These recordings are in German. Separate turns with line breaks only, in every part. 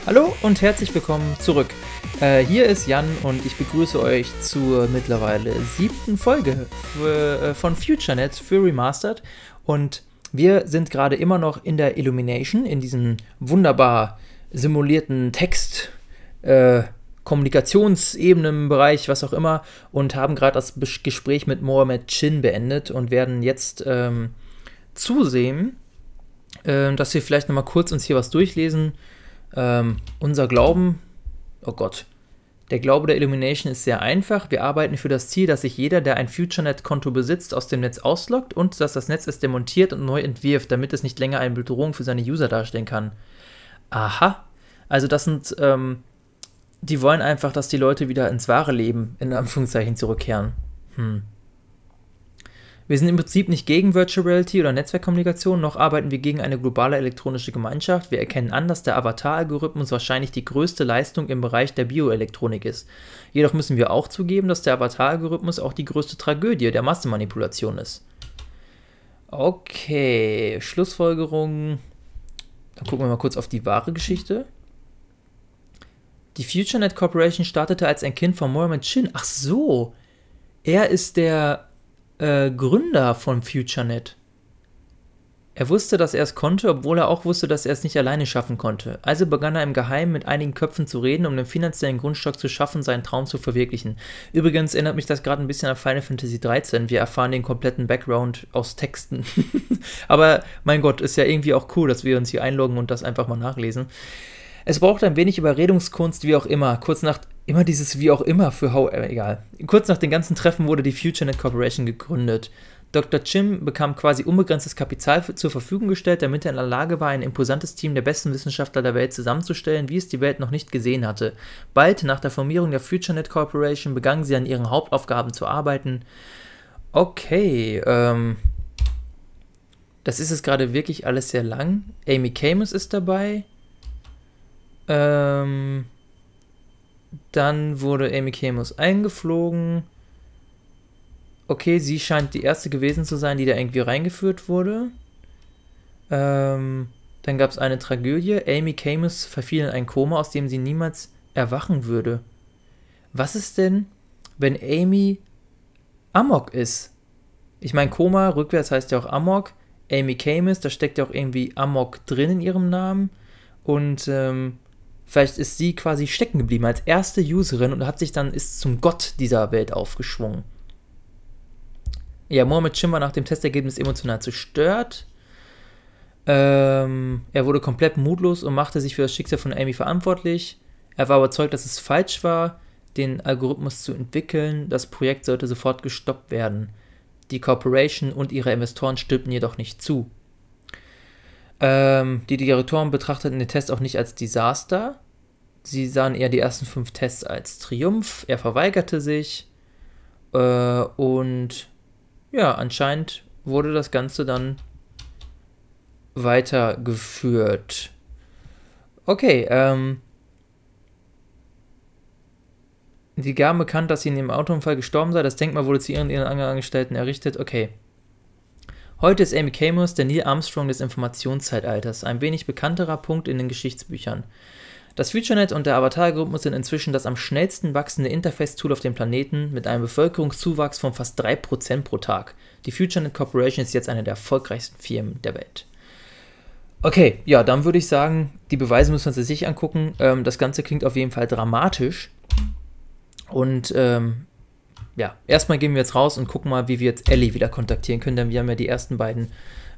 Hallo und herzlich willkommen zurück. Hier ist Jan und ich begrüße euch zur mittlerweile 7. Folge von FutureNet für Remastered. Und wir sind gerade immer noch in der Illumination, in diesem wunderbar simulierten Text, Kommunikationsebenenbereich, was auch immer, und haben gerade das Gespräch mit Mohamed Chin beendet und werden jetzt zusehen, dass wir vielleicht nochmal kurz uns hier was durchlesen. Unser Glauben, oh Gott, der Glaube der Illumination ist sehr einfach. Wir arbeiten für das Ziel, dass sich jeder, der ein FutureNet-Konto besitzt, aus dem Netz ausloggt und dass das Netz es demontiert und neu entwirft, damit es nicht länger eine Bedrohung für seine User darstellen kann. Aha, also das sind, die wollen einfach, dass die Leute wieder ins wahre Leben, in Anführungszeichen, zurückkehren. Wir sind im Prinzip nicht gegen Virtual Reality oder Netzwerkkommunikation, noch arbeiten wir gegen eine globale elektronische Gemeinschaft. Wir erkennen an, dass der Avatar-Algorithmus wahrscheinlich die größte Leistung im Bereich der Bioelektronik ist. Jedoch müssen wir auch zugeben, dass der Avatar-Algorithmus auch die größte Tragödie der Massenmanipulation ist. Okay, Schlussfolgerung. Dann gucken wir mal kurz auf die wahre Geschichte. Die FutureNet Corporation startete als ein Kind von Mohamed Chin. Ach so, er ist der Gründer von FutureNet. Er wusste, dass er es konnte, obwohl er auch wusste, dass er es nicht alleine schaffen konnte. Also begann er im Geheimen mit einigen Köpfen zu reden, um den finanziellen Grundstock zu schaffen, seinen Traum zu verwirklichen. Übrigens erinnert mich das gerade ein bisschen an Final Fantasy 13. Wir erfahren den kompletten Background aus Texten. Aber mein Gott, ist ja irgendwie auch cool, dass wir uns hier einloggen und das einfach mal nachlesen. Es braucht ein wenig Überredungskunst, wie auch immer. Kurz nach den ganzen Treffen wurde die FutureNet Corporation gegründet. Dr. Chin bekam quasi unbegrenztes Kapital zur Verfügung gestellt, damit er in der Lage war, ein imposantes Team der besten Wissenschaftler der Welt zusammenzustellen, wie es die Welt noch nicht gesehen hatte. Bald nach der Formierung der FutureNet Corporation begannen sie an ihren Hauptaufgaben zu arbeiten. Okay, das ist jetzt gerade wirklich alles sehr lang. Amy Camus ist dabei. Dann wurde Amy Camus eingeflogen. Okay, sie scheint die erste gewesen zu sein, die da irgendwie reingeführt wurde. Dann gab es eine Tragödie. Amy Camus verfiel in ein Koma, aus dem sie niemals erwachen würde. Was ist denn, wenn Amy Amok ist? Ich meine, Koma, rückwärts heißt ja auch Amok. Amy Camus, da steckt ja auch irgendwie Amok drin in ihrem Namen. Und vielleicht ist sie quasi stecken geblieben als erste Userin und ist zum Gott dieser Welt aufgeschwungen. Ja, Mohamed Chin war nach dem Testergebnis emotional zerstört. Er wurde komplett mutlos und machte sich für das Schicksal von Amy verantwortlich. Er war überzeugt, dass es falsch war, den Algorithmus zu entwickeln. Das Projekt sollte sofort gestoppt werden. Die Corporation und ihre Investoren stimmten jedoch nicht zu. Die Direktoren betrachteten den Test auch nicht als Desaster. Sie sahen eher die ersten 5 Tests als Triumph. Er verweigerte sich. Und ja, anscheinend wurde das Ganze dann weitergeführt. Okay, die gaben bekannt, dass sie in dem Autounfall gestorben sei. Das Denkmal wurde zu ihren Angestellten errichtet. Okay. Heute ist Amy Camus der Neil Armstrong des Informationszeitalters, ein wenig bekannterer Punkt in den Geschichtsbüchern. Das FutureNet und der Avatar-Algorithmus sind inzwischen das am schnellsten wachsende Interface-Tool auf dem Planeten mit einem Bevölkerungszuwachs von fast 3% pro Tag. Die FutureNet Corporation ist jetzt eine der erfolgreichsten Firmen der Welt. Okay, ja, dann würde ich sagen, die Beweise müssen wir uns sich angucken. Das Ganze klingt auf jeden Fall dramatisch. Und ja, erstmal gehen wir jetzt raus und gucken mal, wie wir jetzt Ellie wieder kontaktieren können, denn wir haben ja die ersten beiden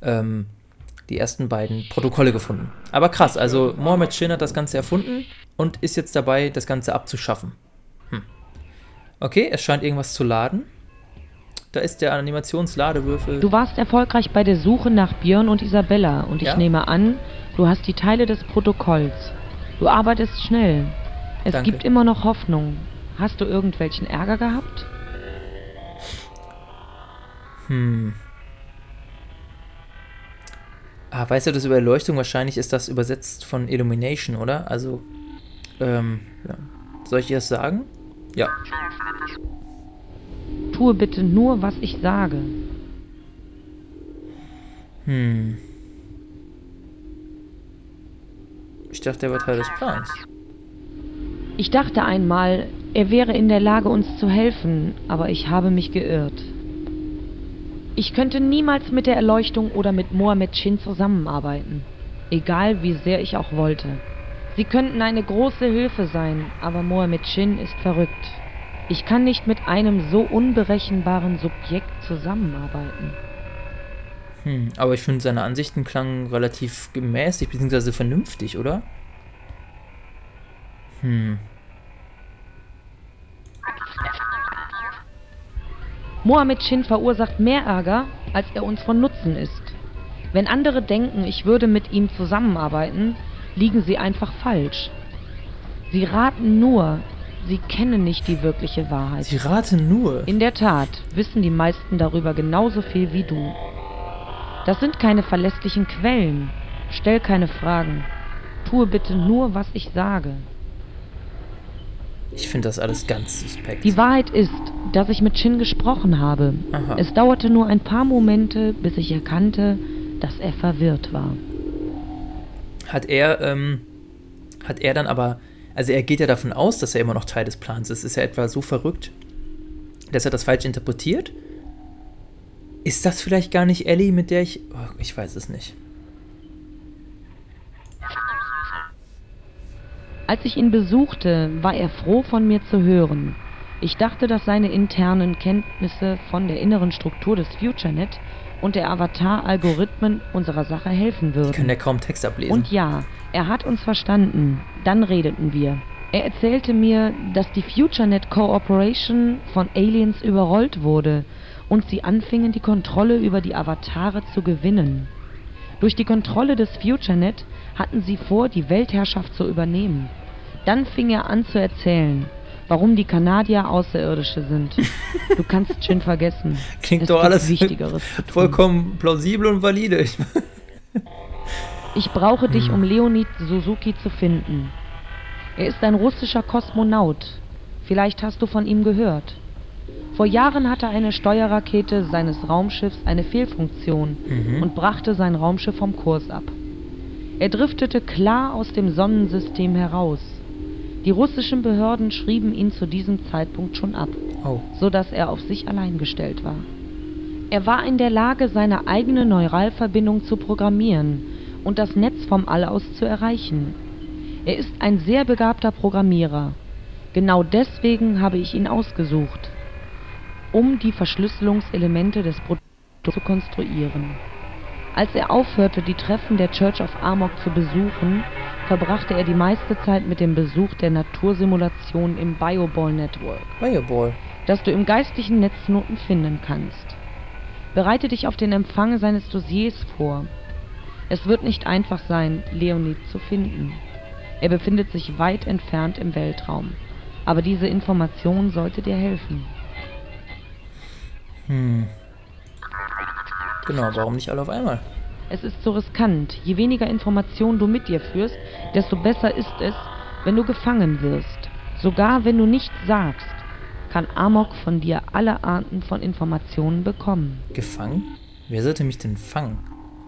Protokolle gefunden. Aber krass, also Mohamed Chin hat das Ganze erfunden und ist jetzt dabei, das Ganze abzuschaffen. Okay, es scheint irgendwas zu laden. Da ist der Animationsladewürfel.
Du warst erfolgreich bei der Suche nach Björn und Isabella und ich nehme an, du hast die Teile des Protokolls. Du arbeitest schnell. Es
Danke.
gibt immer noch Hoffnung. Hast du irgendwelchen Ärger gehabt?
Weißt du das über Erleuchtung? Wahrscheinlich ist das übersetzt von Illumination, oder? Also, ja. Soll ich dir das sagen? Ja.
Tue bitte nur, was ich sage.
Ich dachte, er war Teil des Plans.
Ich dachte einmal, er wäre in der Lage, uns zu helfen, aber ich habe mich geirrt. Ich könnte niemals mit der Erleuchtung oder mit Mohammed Shin zusammenarbeiten. Egal, wie sehr ich auch wollte. Sie könnten eine große Hilfe sein, aber Mohammed Shin ist verrückt. Ich kann nicht mit einem so unberechenbaren Subjekt zusammenarbeiten.
Aber ich finde, seine Ansichten klangen relativ gemäßigt, beziehungsweise vernünftig, oder?
Mohammed Shin verursacht mehr Ärger, als er uns von Nutzen ist. Wenn andere denken, ich würde mit ihm zusammenarbeiten, liegen sie einfach falsch. Sie raten nur, sie kennen nicht die wirkliche Wahrheit.
Sie raten nur?
In der Tat wissen die meisten darüber genauso viel wie du. Das sind keine verlässlichen Quellen. Stell keine Fragen. Tue bitte nur, was ich sage.
Ich finde das alles ganz suspekt.
Die Wahrheit ist, dass ich mit Shin gesprochen habe.
Aha.
Es dauerte nur ein paar Momente, bis ich erkannte, dass er verwirrt war.
Hat er dann aber, also er geht ja davon aus, dass er immer noch Teil des Plans ist. Ist er etwa so verrückt, dass er das falsch interpretiert? Ist das vielleicht gar nicht Ellie, mit der ich... Oh, ich weiß es nicht.
Als ich ihn besuchte, war er froh, von mir zu hören. Ich dachte, dass seine internen Kenntnisse von der inneren Struktur des FutureNet und der Avatar-Algorithmen unserer Sache helfen würden.
Ich kann ja kaum Text ablesen.
Und ja, er hat uns verstanden. Dann redeten wir. Er erzählte mir, dass die FutureNet Cooperation von Aliens überrollt wurde und sie anfingen, die Kontrolle über die Avatare zu gewinnen. Durch die Kontrolle des FutureNet hatten sie vor, die Weltherrschaft zu übernehmen. Dann fing er an zu erzählen, warum die Kanadier Außerirdische sind. Du kannst Shin vergessen.
Klingt doch alles
Wichtigeres zu tun.
Vollkommen plausibel und valide.
Ich brauche dich, um Leonid Suzuki zu finden. Er ist ein russischer Kosmonaut. Vielleicht hast du von ihm gehört. Vor Jahren hatte eine Steuerrakete seines Raumschiffs eine Fehlfunktion und brachte sein Raumschiff vom Kurs ab. Er driftete klar aus dem Sonnensystem heraus. Die russischen Behörden schrieben ihn zu diesem Zeitpunkt schon ab, sodass er auf sich allein gestellt war. Er war in der Lage, seine eigene Neuralverbindung zu programmieren und das Netz vom All aus zu erreichen. Er ist ein sehr begabter Programmierer. Genau deswegen habe ich ihn ausgesucht, um die Verschlüsselungselemente des Produkts zu konstruieren. Als er aufhörte, die Treffen der Church of Amok zu besuchen, verbrachte er die meiste Zeit mit dem Besuch der Natursimulation im Bioball Network, das du im geistlichen Netznoten finden kannst. Bereite dich auf den Empfang seines Dossiers vor. Es wird nicht einfach sein, Leonid zu finden. Er befindet sich weit entfernt im Weltraum. Aber diese Information sollte dir helfen.
Genau, warum nicht alle auf einmal?
Es ist so riskant. Je weniger Informationen du mit dir führst, desto besser ist es, wenn du gefangen wirst. Sogar wenn du nichts sagst, kann Amok von dir alle Arten von Informationen bekommen.
Gefangen? Wer sollte mich denn fangen?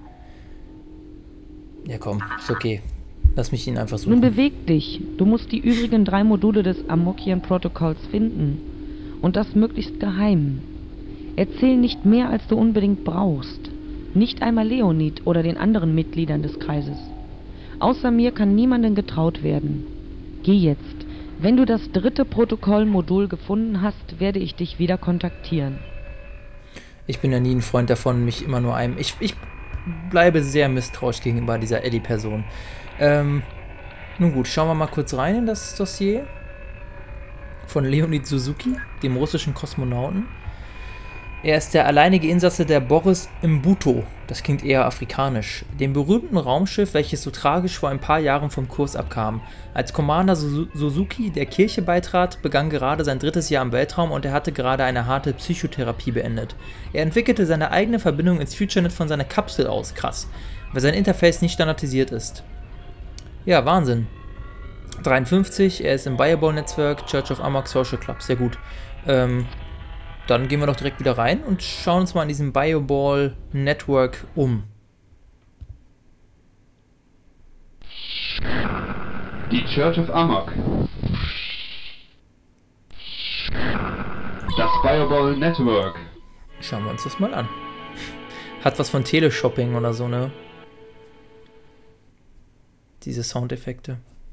Ja komm, ist okay. Lass mich ihn einfach suchen.
Nun beweg dich. Du musst die übrigen 3 Module des Amokian-Protokolls finden. Und das möglichst geheim. Erzähl nicht mehr, als du unbedingt brauchst. Nicht einmal Leonid oder den anderen Mitgliedern des Kreises. Außer mir kann niemandem getraut werden. Geh jetzt. Wenn du das 3. Protokollmodul gefunden hast, werde ich dich wieder kontaktieren.
Ich bin ja nie ein Freund davon, mich immer nur einem... Ich bleibe sehr misstrauisch gegenüber dieser Ellie-Person. Nun gut, schauen wir mal kurz rein in das Dossier von Leonid Suzuki, dem russischen Kosmonauten. Er ist der alleinige Insasse der Boris Mbuto, das klingt eher afrikanisch, dem berühmten Raumschiff, welches so tragisch vor ein paar Jahren vom Kurs abkam. Als Commander Suzuki der Kirche beitrat, begann gerade sein 3. Jahr im Weltraum und er hatte gerade eine harte Psychotherapie beendet. Er entwickelte seine eigene Verbindung ins FutureNet von seiner Kapsel aus, krass, weil sein Interface nicht standardisiert ist. Ja, Wahnsinn. 53, er ist im Bioball-Netzwerk, Church of Amok Social Club, sehr gut. Dann gehen wir doch direkt wieder rein und schauen uns mal in diesem Bioball-Network um.
Die Church of Amok. Das Fireball Network.
Schauen wir uns das mal an. Hat was von Teleshopping oder so, ne? Diese Soundeffekte.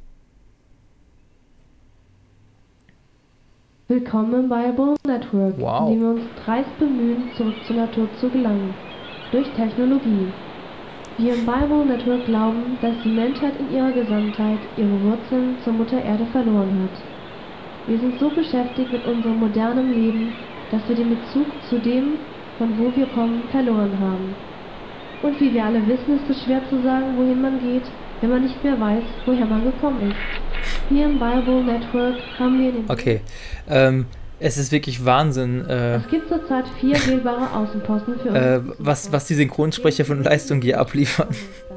Willkommen im Fireball Network,
Wow.
in dem wir uns dreist bemühen, zurück zur Natur zu gelangen. Durch Technologie. Wir im Fireball Network glauben, dass die Menschheit in ihrer Gesamtheit ihre Wurzeln zur Mutter Erde verloren hat. Wir sind so beschäftigt mit unserem modernen Leben, dass wir den Bezug zu dem, von wo wir kommen, verloren haben. Und wie wir alle wissen, ist es schwer zu sagen, wohin man geht, wenn man nicht mehr weiß, woher man gekommen ist. Hier im Fireball Network haben wir den...
Okay. Es ist wirklich Wahnsinn,
Es gibt zurzeit 4 wählbare Außenposten für uns.
was die Synchronsprecher von Leistung hier abliefern.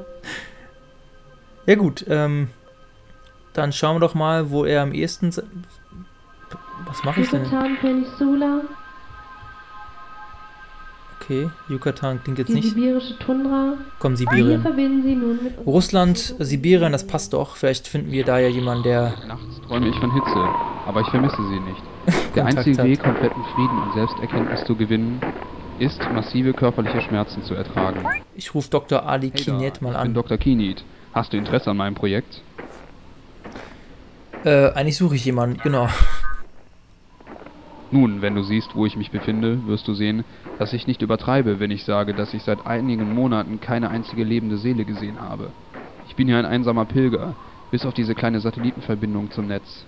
Ja gut, dann schauen wir doch mal, wo er am ehesten... Was mache ich denn?
Yucatan Peninsula,
Okay, Yucatan klingt jetzt
die
nicht.
sibirische Tundra.
Komm,
Hier
Sibirien.
verbinden sie nun mit uns.
Russland, Sibirien, das passt doch. Vielleicht finden wir da ja jemanden, der...
Nachts träume ich von Hitze, aber ich vermisse sie nicht. Der
Kontakt
einzige
hat.
Weg, kompletten Frieden und Selbsterkenntnis zu gewinnen, ist, massive körperliche Schmerzen zu ertragen.
Ich rufe Dr. Ali
Hey
Kinet mal
ich bin
an.
Dr. Kinit. Hast du Interesse an meinem Projekt?
Eigentlich suche ich jemanden, genau.
Nun, wenn du siehst, wo ich mich befinde, wirst du sehen, dass ich nicht übertreibe, wenn ich sage, dass ich seit einigen Monaten keine einzige lebende Seele gesehen habe. Ich bin hier ein einsamer Pilger, bis auf diese kleine Satellitenverbindung zum Netz.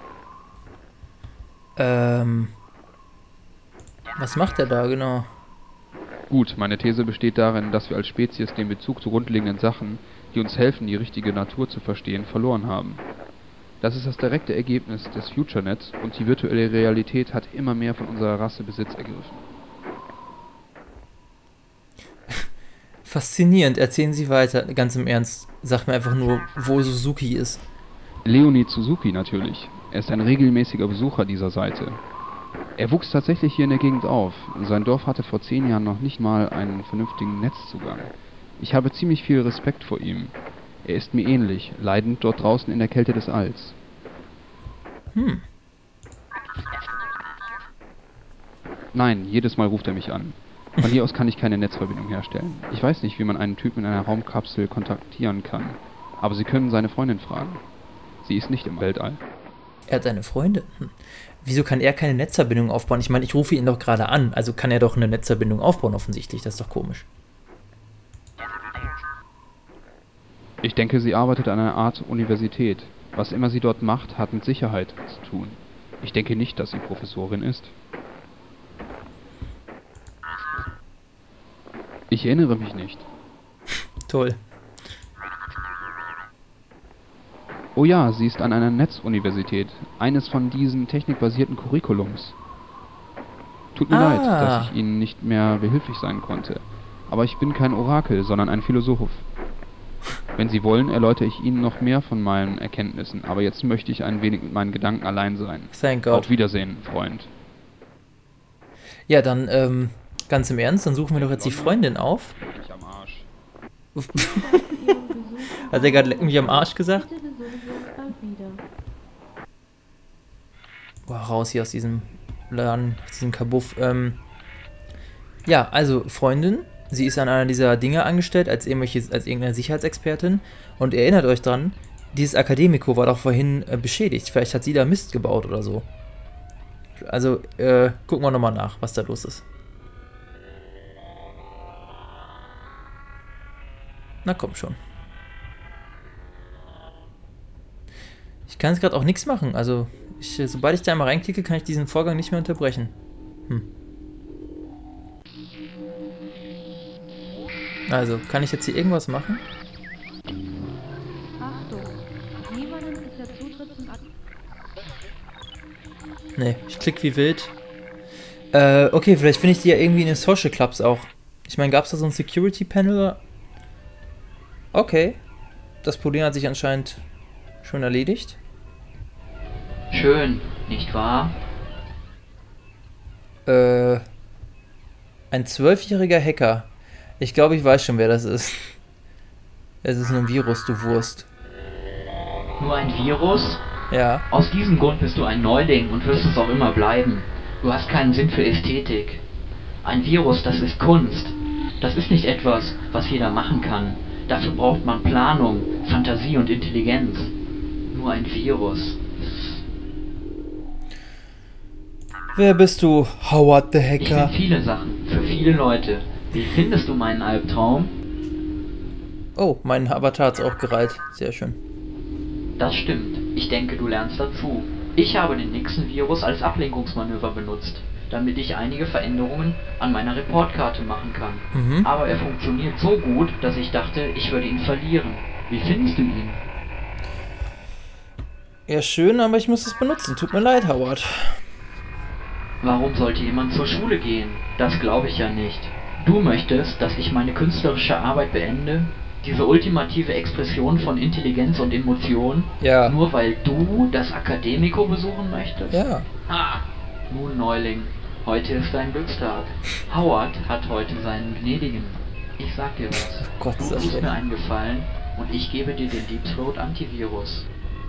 Was macht er da genau?
Gut, meine These besteht darin, dass wir als Spezies den Bezug zu grundlegenden Sachen, die uns helfen, die richtige Natur zu verstehen, verloren haben. Das ist das direkte Ergebnis des FutureNet und die virtuelle Realität hat immer mehr von unserer Rasse Besitz ergriffen.
Faszinierend, erzählen Sie weiter, ganz im Ernst. Sag mir einfach nur, wo Suzuki ist.
Leonid Suzuki natürlich. Er ist ein regelmäßiger Besucher dieser Seite. Er wuchs tatsächlich hier in der Gegend auf. Sein Dorf hatte vor 10 Jahren noch nicht mal einen vernünftigen Netzzugang. Ich habe ziemlich viel Respekt vor ihm. Er ist mir ähnlich, leidend dort draußen in der Kälte des Alls. Nein, jedes Mal ruft er mich an. Von hier aus kann ich keine Netzverbindung herstellen. Ich weiß nicht, wie man einen Typen in einer Raumkapsel kontaktieren kann. Aber Sie können seine Freundin fragen. Sie ist nicht im Weltall.
Er hat eine Freundin. Wieso kann er keine Netzverbindung aufbauen? Ich meine, ich rufe ihn doch gerade an. Also kann er doch eine Netzverbindung aufbauen offensichtlich. Das ist doch komisch.
Ich denke, sie arbeitet an einer Art Universität. Was immer sie dort macht, hat mit Sicherheit zu tun. Ich denke nicht, dass sie Professorin ist. Ich erinnere mich nicht.
Toll.
Oh ja, sie ist an einer Netzuniversität. Eines von diesen technikbasierten Curriculums. Tut mir leid, dass ich Ihnen nicht mehr behilflich sein konnte. Aber ich bin kein Orakel, sondern ein Philosoph. Wenn Sie wollen, erläutere ich Ihnen noch mehr von meinen Erkenntnissen. Aber jetzt möchte ich ein wenig mit meinen Gedanken allein sein.
Thank God.
Auf Wiedersehen, Freund.
Ja, dann, ganz im Ernst, dann suchen wir doch jetzt die Freundin auf.
Ich am Arsch.
Hat er gerade leck mich am Arsch gesagt?
Bitte besuchen Sie uns bald wieder.
Boah, raus hier aus diesem Laden, aus diesem Kabuff. Ja, also Freundin, sie ist an einer dieser Dinge angestellt als irgendeine Sicherheitsexpertin. Und erinnert euch dran, dieses Akademiko war doch vorhin beschädigt. Vielleicht hat sie da Mist gebaut oder so. Also, gucken wir nochmal nach, was da los ist. Na komm schon. Ich kann jetzt gerade auch nichts machen. Also, sobald ich da einmal reinklicke, kann ich diesen Vorgang nicht mehr unterbrechen. Also, kann ich jetzt hier irgendwas machen?
Achtung, niemandem ist der Zutritt zum
Nee, ich klicke wie wild. Okay, vielleicht finde ich die ja irgendwie in den Social Clubs auch. Ich meine, gab es da so ein Security Panel? Okay. Das Problem hat sich anscheinend schon erledigt.
Schön, nicht wahr?
Ein 12-jähriger Hacker. Ich glaube, ich weiß schon, wer das ist. Es ist ein Virus, du Wurst.
Nur ein Virus?
Ja.
Aus diesem Grund bist du ein Neuling und wirst es auch immer bleiben. Du hast keinen Sinn für Ästhetik. Ein Virus, das ist Kunst. Das ist nicht etwas, was jeder machen kann. Dafür braucht man Planung, Fantasie und Intelligenz. Nur ein Virus.
Wer bist du, Howard the
Ich
Hacker?
bin viele Sachen, für viele Leute. Wie findest du meinen Albtraum?
Oh, mein Avatar hat's auch gereiht. Sehr schön.
Das stimmt. Ich denke, du lernst dazu. Ich habe den Nixon-Virus als Ablenkungsmanöver benutzt, damit ich einige Veränderungen an meiner Reportkarte machen kann.
Mhm.
Aber er funktioniert so gut, dass ich dachte, ich würde ihn verlieren. Wie findest du ihn?
Ja, schön, aber ich muss es benutzen. Tut mir leid, Howard.
Warum sollte jemand zur Schule gehen? Das glaube ich ja nicht. Du möchtest, dass ich meine künstlerische Arbeit beende? Diese ultimative Expression von Intelligenz und Emotion?
Ja.
Nur weil du das Akademiko besuchen möchtest?
Ja.
Ah, nun Neuling, heute ist dein Glückstag. Howard hat heute seinen Gnädigen. Ich sag dir was.
Gott,
Du
ist das
tust
schlecht.
mir einen Gefallen und ich gebe dir den Deep Throat Antivirus.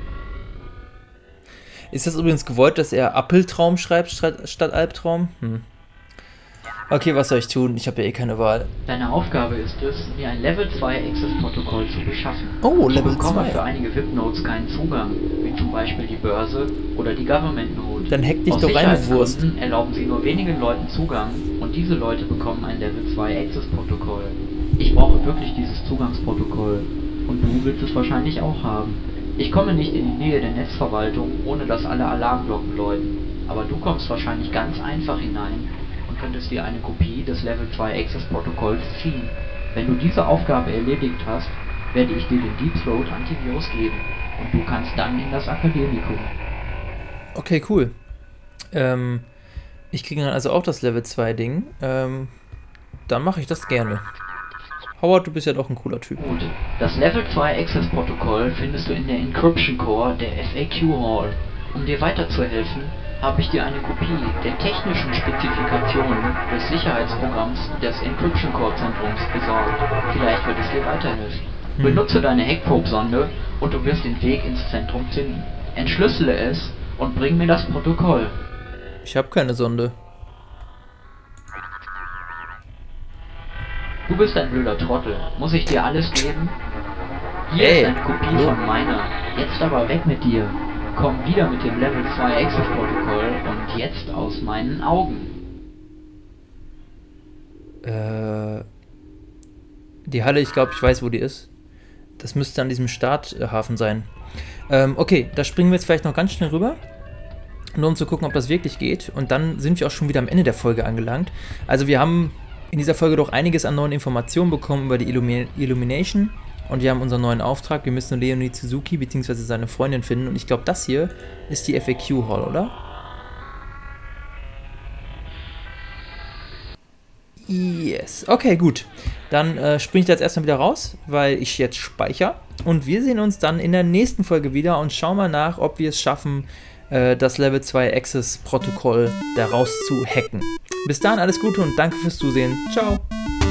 Ist das übrigens gewollt, dass er Appeltraum schreibt statt Albtraum? Okay, was soll ich tun? Ich habe ja eh keine Wahl.
Deine Aufgabe ist es, mir ein Level 2 Access-Protokoll zu beschaffen.
Oh, Level
Ich bekomme
2.
für einige VIP-Nodes keinen Zugang, wie zum Beispiel die Börse oder die Government-Node.
Dann hack dich
Aus
doch rein, du Wurst.
Sicherheitsgründen erlauben sie nur wenigen Leuten Zugang und diese Leute bekommen ein Level 2 Access-Protokoll. Ich brauche wirklich dieses Zugangsprotokoll und du willst es wahrscheinlich auch haben. Ich komme nicht in die Nähe der Netzverwaltung, ohne dass alle Alarmglocken läuten, aber du kommst wahrscheinlich ganz einfach hinein und könntest dir eine Kopie des Level 2 Access Protokolls ziehen. Wenn du diese Aufgabe erledigt hast, werde ich dir den Deep Throat Antivirus geben und du kannst dann in das Akademikum.
Okay, cool. Ich kriege dann also auch das Level 2 Ding. Dann mache ich das gerne. Howard, du bist ja doch ein cooler Typ.
Gut, das Level 2 Access Protokoll findest du in der Encryption Core der FAQ Hall. Um dir weiterzuhelfen, habe ich dir eine Kopie der technischen Spezifikationen des Sicherheitsprogramms des Encryption Core Zentrums besorgt. Vielleicht wird es dir weiterhelfen. Benutze deine Hackprobe-Sonde und du wirst den Weg ins Zentrum finden. Entschlüssele es und bring mir das Protokoll.
Ich habe keine Sonde.
Du bist ein blöder Trottel. Muss ich dir alles geben? Hier
Hey,
ist eine Kopie
hallo.
von meiner. Jetzt aber weg mit dir. Komm wieder mit dem Level 2 Access Protokoll und jetzt aus meinen Augen.
Die Halle, ich glaube, ich weiß, wo die ist. Das müsste an diesem Starthafen sein. Okay, da springen wir jetzt vielleicht noch ganz schnell rüber. Nur um zu gucken, ob das wirklich geht. Und dann sind wir auch schon wieder am Ende der Folge angelangt. Also wir haben in dieser Folge doch einiges an neuen Informationen bekommen über die Illumination. Und wir haben unseren neuen Auftrag. Wir müssen Leonid Suzuki bzw. seine Freundin finden. Und ich glaube, das hier ist die FAQ Hall, oder? Yes. Okay, gut. Dann springe ich da jetzt erstmal wieder raus, weil ich jetzt speichere. Und wir sehen uns dann in der nächsten Folge wieder und schauen mal nach, ob wir es schaffen, das Level 2 Access Protokoll da raus zu hacken. Bis dahin alles Gute und danke fürs Zusehen. Ciao.